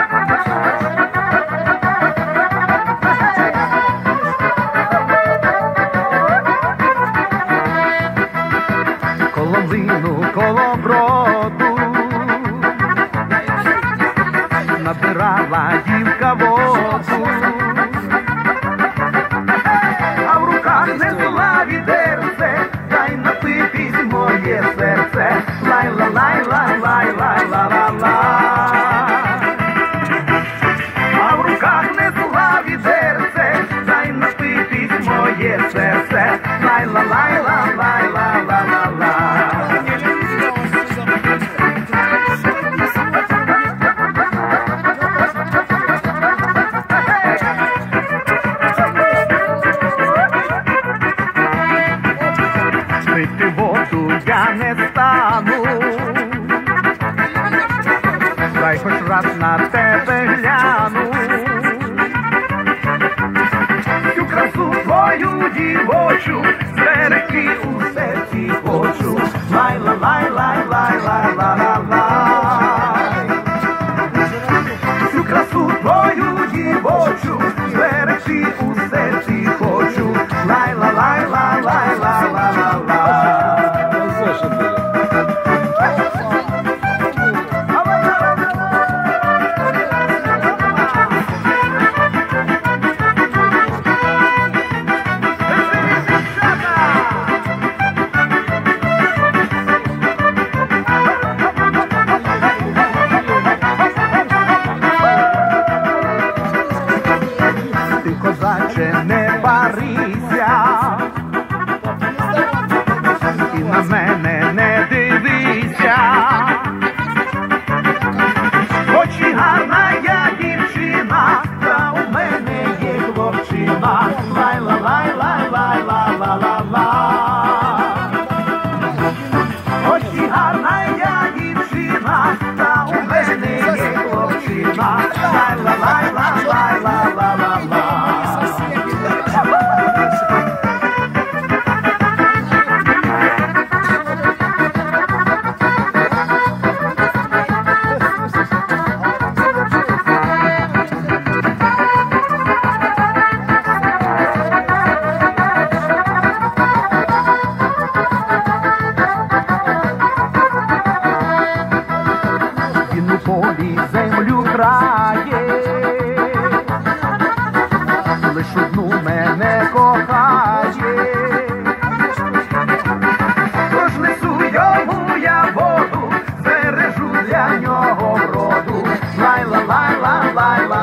Коло броду набирала дівка воду, а в руках несла відерце, дай напитись моє серце, лай-ла-лай-лай-лай-лай-ла-ла-ла. А в руках несла відерце, дай напитись моє серце, лай-ла-лай-лай-лай-ла-ла-ла. Пити воду я не стану, дай хоч раз на тебе гляну. Цю красу твою дівочу зберегти у серці хочу. Лай-ла-лай-лай-лай-лай-лай-лай. Цю красу твою дівочу зберегти у серці хочу. Лай-ла-лай-лай-лай-лай-лай-лай. Козаче, не барися і на мене не дивися, хоч і гарна я дівчина, та у мене є хлопчина. Лай-ла-лай-лай-лай-лай-лай-лай. Хоч і гарна я дівчина, та у мене є хлопчина. Лай-ла-лай-лай-лай-лай-лай-лай. Він у полі землю крає, лиш одну мене кохає. Тож несу йому я воду, збережу для нього вроду. Лай-ла-лай-лай-лай-лай.